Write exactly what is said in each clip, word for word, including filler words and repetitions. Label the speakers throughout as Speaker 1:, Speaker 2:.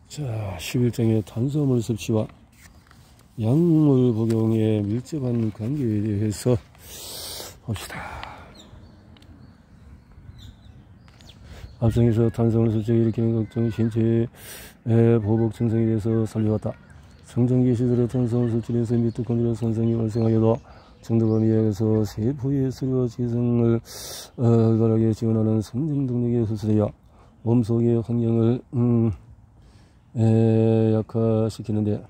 Speaker 1: 자, 십일 장의 탄수화물 섭취와 약물 복용의 밀접한 관계에 대해서 봅시다. 앞장에서 탄수화물 섭취가 일으키는 각종 신체의 보복 증상에 대해서 살펴봤다. 성장기 시절에 탄수화물 섭취를 해서 미토콘드리아 손상이 발생하여도 정도범위에 의해서 세포의 수리와 지성을 활발하게 지원하는 성장 동력에 흡수되어 몸속의 환경을 음, 에, 약화시키는데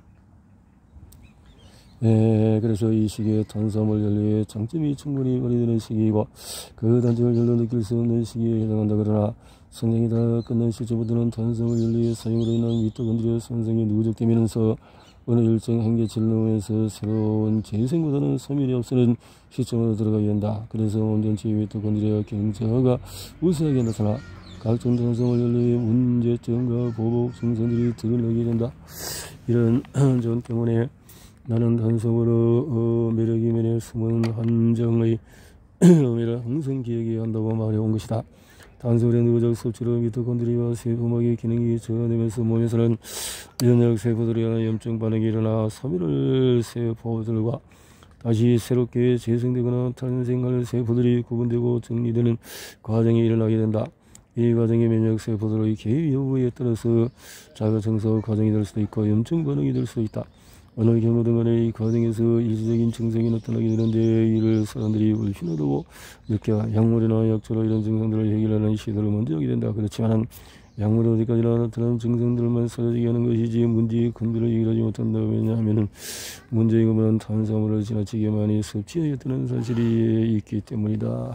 Speaker 1: 에, 그래서 이 시기에 탄수화물 연료의 장점이 충분히 발휘되는 시기이고 그 단점을 별로 느낄 수 없는 시기에 해당한다. 그러나 성장이 다 끝난 시점부터는 탄수화물 연료의 사용으로 인한 미토콘드리아 손상이 누적되면서 어느 일정 한계치를 넘으면서 새로운 재생보다는 소멸이 없어는 시점으로 들어가야 한다. 그래서 온전체 미토콘드리아 경제화가 우세하게 나타나 각종 탄수화물 연료의 문제점과 보복 증상들이 드러나게 된다. 이런 점 때문에 나는 탄수화물의 어, 매력 이면에 숨은 한정의 의미를 항상 기억해야 한다고 말해온 것이다. 탄수화물의 누적 섭취로 미토콘드리아 세포막의 기능이 저하되면서 몸에서는 면역 세포들에 의한 염증 반응이 일어나 소멸할 세포들과 다시 새롭게 재생되거나 탄생할 세포들이 구분되고 정리되는 과정이 일어나게 된다. 이 과정이 면역 세포들의 개입 여부에 따라서 자가청소 과정이 될 수도 있고 염증 반응이 될 수도 있다. 어느 경우든 간에 이 과정에서 일시적인 증상이 나타나게 되는데 이를 사람들이 불신하다고 느껴 약물이나 약초로 이런 증상들을 해결하는 시도를 먼저 하게 된다. 그렇지만 약물이 어디까지나 나타나는 증상들만 사라지게 하는 것이지 문제의 근본을 해결하지 못한다. 왜냐하면 문제의 근본은 탄수화물을 지나치게 많이 섭취하였다는 사실이 있기 때문이다.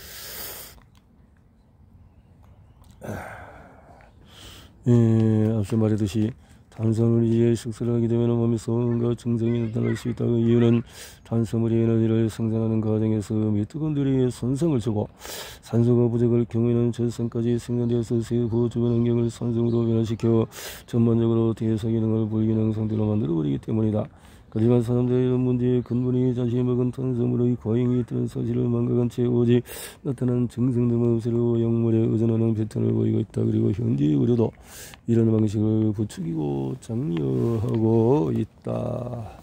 Speaker 1: 예, 앞서 말했듯이 탄수화물이 식사를 하게 되면 몸에서 온갖 증상이 나타날 수 있다. 그 이유는 탄수화물이 에너지를 생산하는 과정에서 미토콘드리아에 손상을 주고 산소가 부족할 경우에는 젖산까지 생산되어서 세포 주변 환경을 산성으로 변화시켜 전반적으로 대사 기능을 불기능 상태로 만들어버리기 때문이다. 하지만 사람들의 이런 문제의 근본이 자신이 먹은 탄수화물의 과잉이 있다는 사실을 망각한 채 오직 나타난 증상들만 없애려고 약물에 의존하는 패턴을 보이고 있다. 그리고 현재 의료도 이런 방식을 부추기고 장려하고 있다.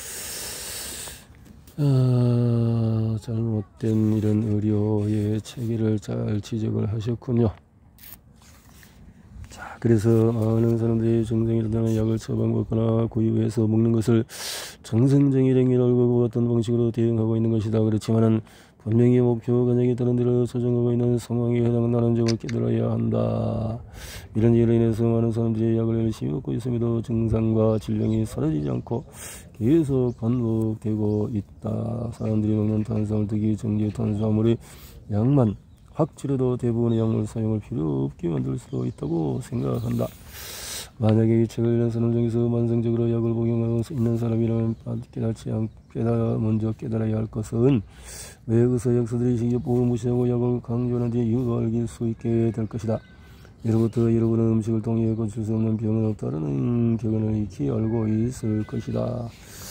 Speaker 1: 아, 잘못된 이런 의료의 체계를 잘 지적을 하셨군요. 그래서 많은 사람들이 정상이 나타나는 약을 처방받거나 구입해서 먹는 것을 정상적이라고 알고 어떤 방식으로 대응하고 있는 것이다. 그렇지만은 분명히 목표 관역에 따른 대로 조정하고 있는 상황에 해당한다는 점을 깨달아야 한다. 이런 일로 인해서 많은 사람들이 약을 열심히 먹고 있음에도 증상과 질병이 사라지지 않고 계속 반복되고 있다. 사람들이 먹는 탄수화물, 특히 정제 탄수화물의 양만 확실해도 대부분의 약물 사용을 필요 없게 만들 수도 있다고 생각한다. 만약에 이 책을 읽는 사람 중에서 만성적으로 약을 복용하고 있는 사람이라면 깨닫지 않, 깨달아, 먼저 깨달아야 할 것은 왜 의사약사들이 식이요법을 무시하고 약을 강조하는지 이유가 알길 수 있게 될 것이다. 이로부터 여러분은 음식을 통해 고칠 수 없는 병은 없다는 격언을 익히 알고 있을 것이다.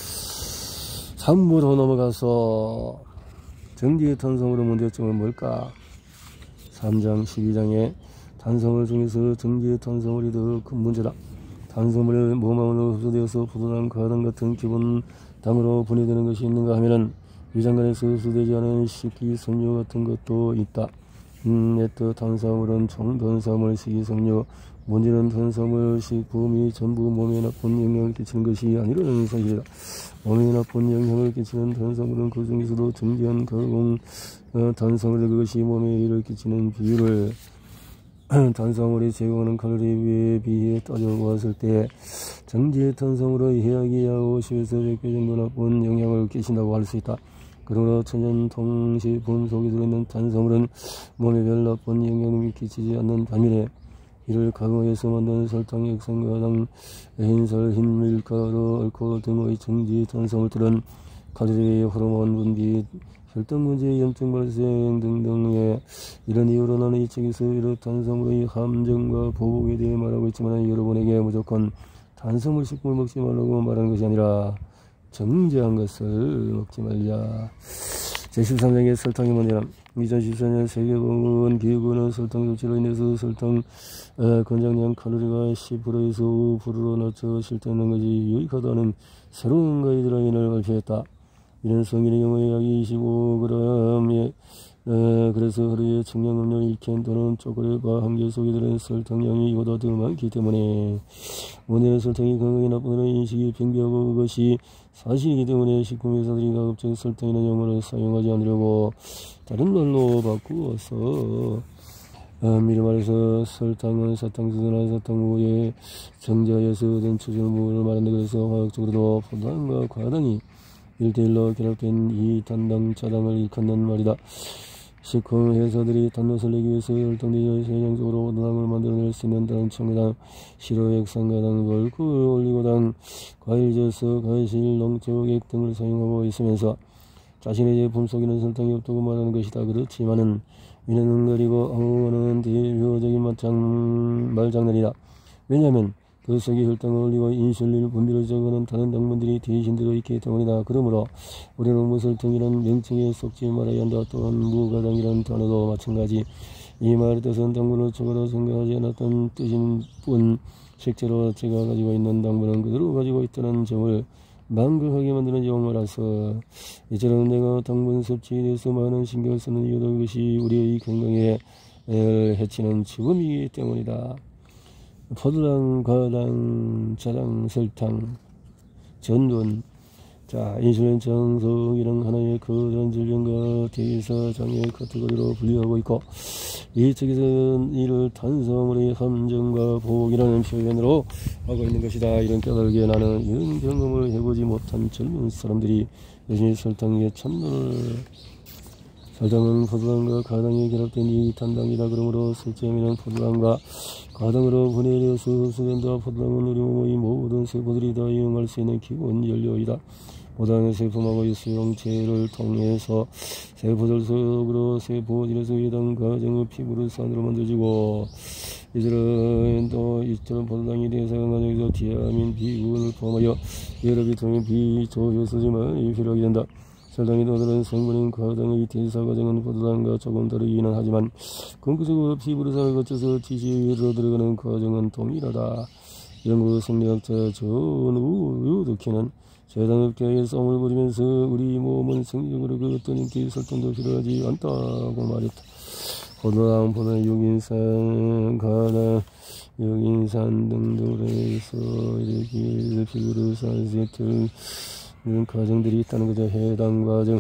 Speaker 1: 삼 부로 넘어가서 정제 탄수화물의 문제점은 뭘까? 삼 장 십이 장에 탄수화물 중에서 정제 탄수화물이 더 큰 문제다. 탄수화물이 몸 안으로 흡수되어서 포도당, 가당 같은 기본 당으로 분해되는 것이 있는가 하면은 위장관에서 흡수되지 않은 식이섬유 같은 것도 있다. 음, 네트 탄수화물은 총탄수화물 식이섬유, 문제는 탄수화물 식품이 전부 몸에 나쁜 영향을 끼치는 것이 아니라는 사실이다. 몸에 나쁜 영향을 끼치는 탄수화물은 그 중에서도 정제한 가공 어, 탄수화물이 그것이 몸에 해를 끼치는 비율을 탄수화물이 제공하는 칼로리에 비해 따져보았을 때 정제 탄수화물의 해악이 약 오십에서 백 배 정도 나쁜 영향을 끼친다고 할 수 있다. 그러나 천연통식품 속에 들어있는 탄수화물은 몸에 별 나쁜 영향을 끼치지 않는 반면에 이를 가공해서 만든 설탕, 액상, 가당, 흰살, 흰 밀가루, 알코올 등의 정제 탄수화물들은 칼로리, 호르몬 분비, 혈당 문제, 염증 발생 등등의 이런 이유로 나는 이 책에서 이런 탄수화물의 함정과 보복에 대해 말하고 있지만 여러분에게 무조건 탄수화물 식품을 먹지 말라고 말하는 것이 아니라 정제한 것을 먹지 말자. 제십삼 장의 설탕의 문제는 이천십사 년 세계보건 기구는 설탕 섭취로 인해서 설탕 에, 권장량 칼로리가 십 퍼센트에서 오 퍼센트로 낮춰 실천하는 것이 유익하다는 새로운 가이드라인을 발표했다. 이런 성인의 경우에 약 이십오 그램 에, 그래서 하루에 청량음료 일 캔 또는 초콜릿바 한 개 속에 들은 설탕량이 이보다 더 많기 때문에 오늘의 설탕이 건강에 나쁘다는 인식이 팽배하고 그것이 사실이기 때문에 식품회사들이 가급적 설탕이라는 용어를 사용하지 않으려고 다른 말로 바꾸어서 어, 미리 말해서 설탕은 사탕수수나 사탕우유의 정자에서 얻은 추출물을 말한다. 그래서 화학적으로도 포도당과 과당이 일대일로 결합된 이 단당 자당을 일컫는 말이다. 식품 회사들이 단맛을 내기 위해서 혈당되어 세량적으로 포도당을 만들어낼 수 있는 다른 첨가당, 시로액, 상가당, 얼굴, 올리고당, 과일저서, 과실, 농축액 등을 사용하고 있으면서 자신의 제품 속에는 설탕이 없다고 말하는 것이다. 그렇지만은 이는 은거리고 엉엉하는 대표적인 말장, 말장난이다. 왜냐하면 그 속에 혈당을 올리고 인슐린 분비를 저하는 다른 당분들이 대신 들어있기 때문이다. 그러므로 우리는 무설탕이라는 명칭에 속지 말아야 한다. 또한 무가당이라는 단어도 마찬가지. 이 말의 뜻은 당분을 초과로 생각하지 않았던 뜻인 뿐 실제로 제가 가지고 있는 당분은 그대로 가지고 있다는 점을 망각하게 만드는 용어라서 이처럼 내가 당분 섭취에 대해서 많은 신경을 쓰는 이유도 이것이 우리의 건강에 해치는 죽음이기 때문이다. 포도당, 과당, 자당, 설탕, 전분, 자, 인슐린 정성이란 하나의 거대한 질병과 대사장애 카테고리로 분류하고 있고, 이 책에서는 이를 탄수화물의 함정과 복이라는 표현으로 하고 있는 것이다. 이런 깨달게 나는 이런 경험을 해보지 못한 젊은 사람들이 여전히 설탕에 찬물을 설탕은 포도당과 과당이 결합된 이 단당이다. 그러므로 설탕에는 포도당과 과당으로 분해되어서 흡수된다. 포도당은 우리 몸의 모든 세포들이 다 이용할 수 있는 기본 연료이다. 포도당의 세포막의 수용체를 통해서 세포들 속으로 세포질에서 해당 과정의 피부를 산으로 만들어지고 이들은 또 이처럼 포도당이 대사관 과정에서 티아민 B군을 포함하여 여러 비타민 B 조효소지만 필요하게 된다. 설탕이 또 다른 성분인 과당의 대사 과정은 포도당과 조금 다르기는 하지만 궁극적으로 피부르산을 거쳐서 지시로 들어가는 과정은 동일하다. 영국 생리학자 존 우드키는 세상업계의 싸움을 벌이면서 우리 몸은 생리적으로 그 어떤 인기 설탕도 필요하지 않다고 말했다. 포도당, 포도당, 육인산, 과당, 육인산 등등으로 해서 이렇게 피부르산 세트 이런 과정들이 있다는 거죠. 해당 과정.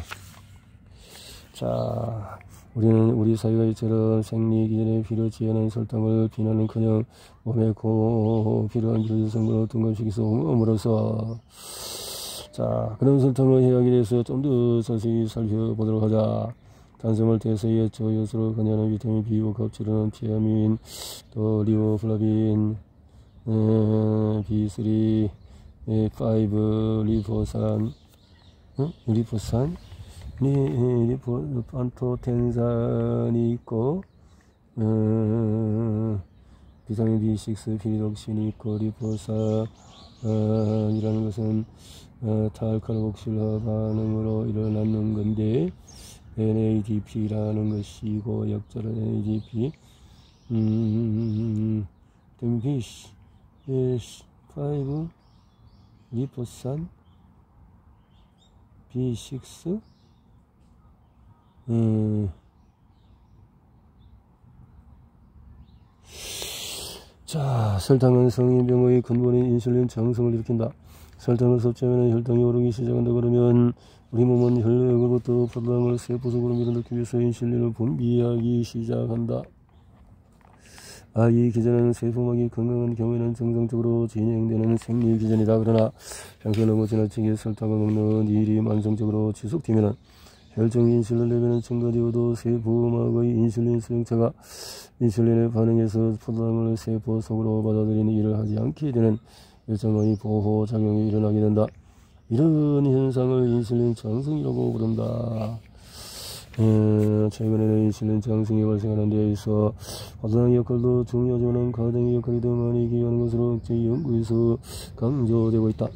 Speaker 1: 자, 우리는 우리 사회가 이처럼 생리 기전에 필요치 않은 설탕을 비난은커녕 몸에 고 필요한 교제성분을 어떤 것이기서 옴으로써 자, 그런 설탕의 해악에 대해서 좀 더 자세히 살펴보도록 하자. 탄수화물 대사의 저효소로 관여하는 비타민 B와 껍질은 티아민, 또 리보플라빈, 에, 비 쓰리, 에, 오, 리포산, 어? 리포산, 리, 리포, 판토텐산이 있고, 어, 비타민 비 식스, 피리독신이 있고, 리포산, 어, 이라는 것은 어, 탈칼옥실화 반응으로 일어나는 건데 엔 에이 디 피라는 것이고 역자는 엔 에이 디 피 음, 비 오 리포산 비 식스 음, 자, 설탕은 성인병의 근본인 인슐린 장성을 일으킨다. 설탕을 섭취하면 혈당이 오르기 시작한다. 그러면 우리 몸은 혈액으로부터 포도당을 세포 속으로 밀어넣기 위해서 인슐린을 분비하기 시작한다. 아, 이 기전은 세포막이 건강한 경우에는 정상적으로 진행되는 생리 기전이다. 그러나 평소에 너무 지나치게 설탕을 먹는 일이 만성적으로 지속되면 혈중 인슐린 레벨은 증가되어도 세포막의 인슐린 수용체가 인슐린에 반응해서 포도당을 세포 속으로 받아들이는 일을 하지 않게 되는 일정의 보호작용이 일어나게 된다. 이런 현상을 인슐린 장성이라고 부른다. 에, 최근에는 인슐린 장성이 발생하는 데 있어 포도당의 역할도 중요하지만 과당의 역할이 더 많이 기여하는 것으로 제 연구에서 강조되고 있다.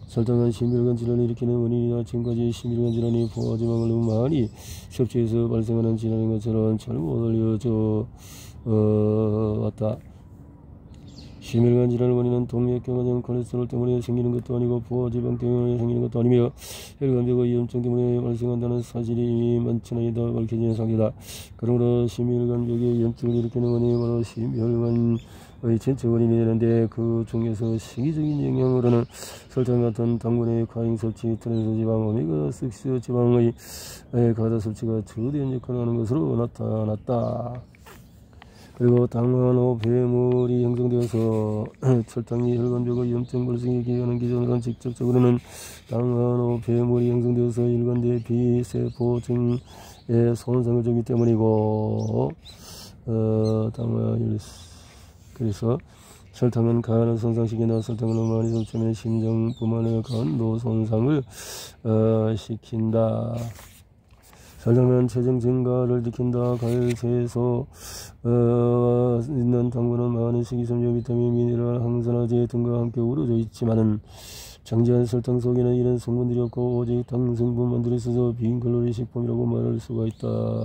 Speaker 1: 설탕은 심혈관 질환을 일으키는 원인이다. 지금까지 심혈관 질환이 포화지방을 너무 많이 섭취해서 발생하는 질환인 것처럼 잘못 알려져 어, 왔다. 심혈관 질환의 원인은 동맥경화 등 콜레스테롤 때문에 생기는 것도 아니고 포화지방 때문에 생기는 것도 아니며 혈관벽의 위험증 때문에 발생한다는 사실이 만천하에다 밝혀진 상태다. 그러므로 심혈관벽의 위험증을 일으키는 원인이 바로 심혈관의 진짜 원인이 되는데, 그 중에서 시기적인 영향으로는 설탕 같은 당분의 과잉 섭취, 트랜스지방, 오메가 육 지방의 과다 섭취가 주된 역할을 하는 것으로 나타났다. 그리고 당화노 배물이 형성되어서 설탕이 혈관벽의 위험증 발생에 기여하는 기전으로는 직접적으로는 당화노 배물이 형성되어서 일관대 비세포증에 손상을 주기 때문이고, 어, 당화 그래서 설탕은 간을 손상시키나 설탕을 너무 많이 섭취하면 심장뿐만 아니라 간도 손상을 어, 시킨다. 설탕은 체중 증가를 일으킨다. 과일채소 어, 있는 당분은 많은 식이섬유, 비타민, 미네랄, 항산화제 등과 함께 우러져 있지만은 정제한 설탕 속에는 이런 성분들이 없고 오직 당 성분만 들어있어서 빈 칼로리 식품이라고 말할 수가 있다.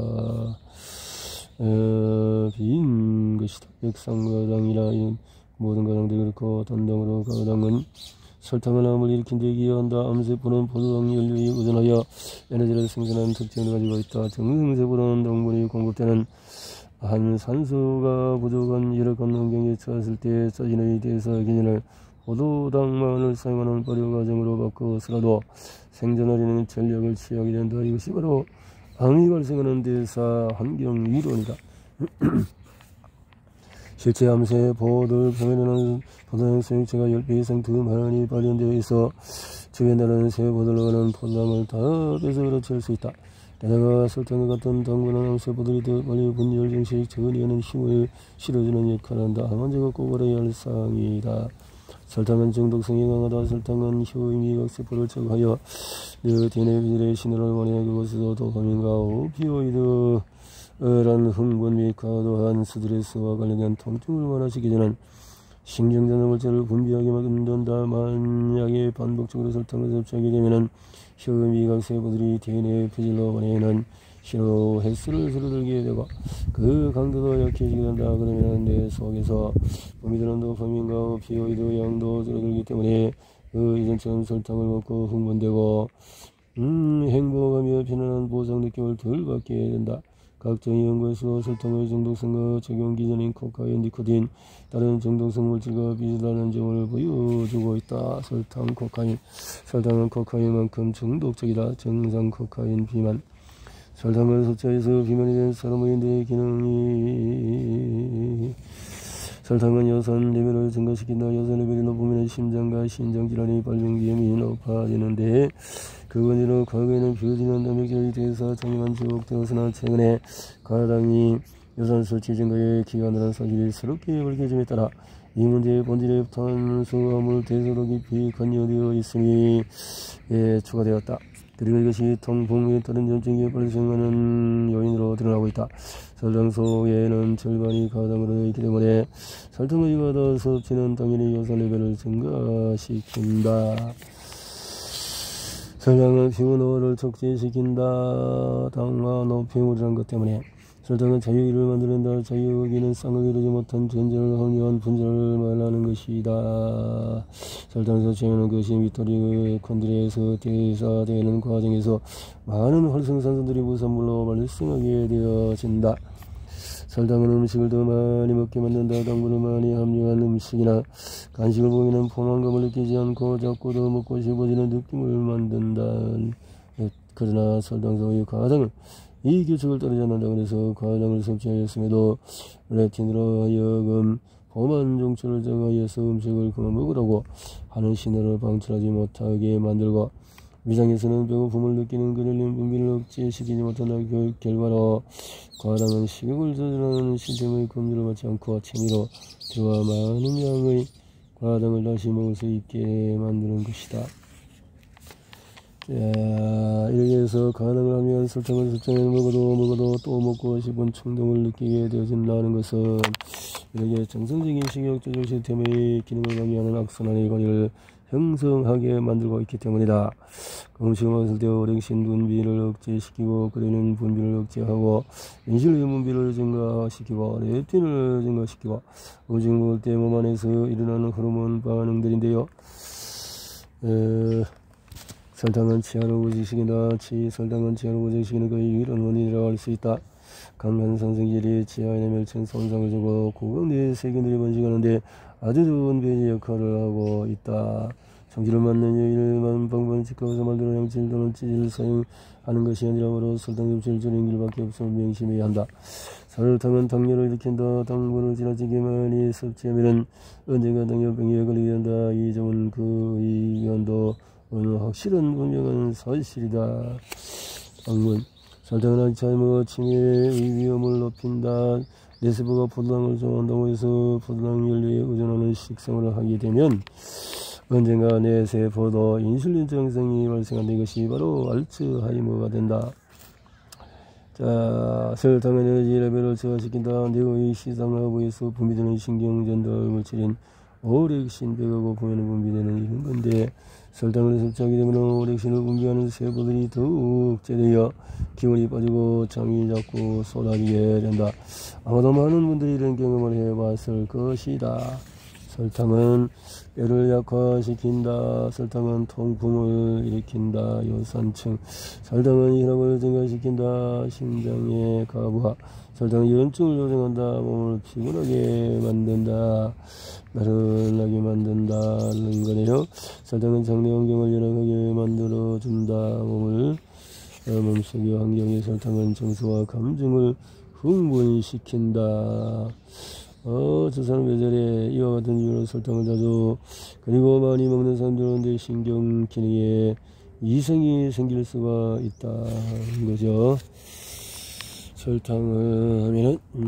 Speaker 1: 어, 빈 것이다. 역상가당이나 이런 모든 가당들이 그렇고, 단당으로 가당은 설탕은 암을 일으킨 데 기여한다. 암세포는 포도당 연료에 의존하여 에너지를 생산하는 특징을 가지고 있다. 정세포는 당분이 공급되는 한 산소가 부족한 열악한 환경에 처했을 때 자신의 대사 기전을 포도당만을 사용하는 발효 과정으로 바꿔서라도 생존하려는 전략을 취하게 된다. 이것이 바로 암이 발생하는 대사 환경 이론이다. 실제 암세포들 표면에는 포도당 수용체가 십 배 이상 더 많이 발현되어 있어 주변에 다른 세포들과는 포도당을 다 뺏어 채울 수 있다. 게다가 설탕과 같은 당분한 암세포들이 더 빨리 분열 정식 처리하는 힘을 실어주는 역할을 한다. 환자가 꼭 알아야 할 사항이다. 설탕은 중독성이 강하다. 설탕은 효미각세포를 제거하여 니코틴의 비질의 신호를 보내 그곳에서 도파민과 오피오이드 란 흥분 및 과도한 스트레스와 관련된 통증을 완화시키는 신경전달 물질을 분비하게 만든다. 만약에 반복적으로 설탕을 섭취하게 되면 혈미각세포들이 디엔에이 표질로 보내는 신호 횟수를 줄어들게 되고 그 강도도 약해지게 된다. 그러면 뇌 속에서 분비되는 도파민과 오피오이드 양도 줄어들기 때문에 그 이전처럼 설탕을 먹고 흥분되고 음, 행복하며 편안한 보상 느낌을 덜 받게 된다. 각종 연구에서 설탕의 중독성과 적용 기전인 코카인, 니코틴, 다른 중독성 물질과 비슷하다는 점을 보여주고 있다. 설탕, 코카인. 설탕은 코카인만큼 중독적이다. 정상 코카인 비만. 설탕을 섭취해서 비만이 된 사람의 뇌 기능이 설탕은 여산 레벨을 증가시킨다. 여산 레벨이 높으면 심장과 신장질환이 발병 위험이 높아지는데, 그 원인으로 과거에는 비어지는 단백질 대사 장애만 지속되었으나 최근에 가당이 여산 수치 증가에 기여한다는 사실이 새롭게 밝혀짐에 따라 이 문제의 본질에 탄수화물 대사도 깊이 관여되어 있음이 예, 추가되었다. 그리고 이것이 통풍 및 다른 염증이 발생하는 요인으로 드러나고 있다. 설탕 속에는 절반이 가당으로 되어 있기 때문에 설탕의 과다 섭취는 당연히 여산 레벨을 증가시킨다. 설탕은 피부노화를 촉진시킨다. 당화 노폐물이라는 것 때문에 설탕은 자유기를 만드는다. 자유기는 쌍을 이루지 못한 전자를 항유한 분자를 말하는 것이다. 설탕 섭취하는 것이 미토콘드리아에서 대사되는 과정에서 많은 활성산소들이 부산물로 발생하게 되어진다. 설탕은 음식을 더 많이 먹게 만든다. 당분을 많이 함유한 음식이나 간식을 보면 포만감을 느끼지 않고 자꾸 더 먹고 싶어지는 느낌을 만든다. 그러나 설탕 속의 과당은 이 규칙을 따르지 않는다. 그래서 과당을 섭취하였음에도 레틴으로 하여금 포만 종출을 정하여서 음식을 그만 먹으라고 하는 신호를 방출하지 못하게 만들고, 위장에서는 배고픔을 느끼는 그렐린 분비를 억제시키지 못한다. 그 결과로 과당은 식욕을 조절하는 시스템의 금지를 받지 않고 취미로 들어와 많은 양의 과당을 다시 먹을 수 있게 만드는 것이다. 자, 이렇게 해서 가능을 하면 설탕을 설정해 먹어도 먹어도 또 먹고 싶은 충동을 느끼게 되어진다는 것은 이렇게 정상적인 식욕 조절 시스템의 기능을 방해하는 악순환의 관계를 형성하게 만들고 있기 때문이다. 음식을 먹을 때 오렉신 분비를 억제시키고 그리는 분비를 억제하고 인슐린 분비를 증가시키고 렙틴을 증가시키고 음식을 먹을 때 몸 안에서 일어나는 호르몬 반응들인데요. 에, 설탕은 치아를 고정시킨다. 치, 설탕은 치아를 고정시키는 거의 유일한 원인이라고 할 수 있다. 강한 산성질이 치아의 내밀층 손상을 주고 고강도의 세균들이 번식하는데 아주 좋은 배제 역할을 하고 있다. 성질을 맞는 여인을 방법을 지켜서 만들어 양질 또는 찌질을 사용하는 것이 아니라 바로 설탕 섭취를 줄이는 길밖에 없음을 명심해야 한다. 설탕은 당뇨를 일으킨다. 당분을 지나치게 많이 섭취하면 언젠가 당뇨병에 걸리게 된다. 이 점은 그 의견도 어느 확실한 분명한 사실이다. 당분 설탕은 알츠하이머 치매의 위험을 높인다. 뇌세포가 포도당을 좋아한다고 해서 포도당 연료에 의존하는 식생활을 하게 되면 언젠가 뇌세포도 인슐린 증상이 발생한다. 이것이 바로 알츠하이머가 된다. 자, 설탕은 에너지 레벨을 저하시킨다. 뇌의 시상하부에서 분비되는 신경전달 물질인 오렉신 배가 고프면 분비되는 이런 건데 설탕을 섭취하게 되면 오렉신을 분비하는 세포들이 더욱 억제되어 기운이 빠지고 잠이 자꾸 쏟아지게 된다. 아마도 많은 분들이 이런 경험을 해봤을 것이다. 설탕은 뼈를 약화시킨다. 설탕은 통풍을 일으킨다. 요산층. 설탕은 혈압을 증가시킨다. 심장의 가부하. 설탕은 염증을 조정한다. 몸을 피곤하게 만든다. 나른하게 만든다는 거네요. 설탕은 장내 환경을 열악하게 만들어준다. 몸을 어, 몸속의 환경의 설탕은 정서와 감정을 흥분시킨다. 어, 저 사람 왜 저래? 이와 같은 이유로 설탕을 자주 그리고 많이 먹는 사람들은 내 신경 기능에 이상이 생길 수가 있다는 거죠. 설탕을 하면은 음.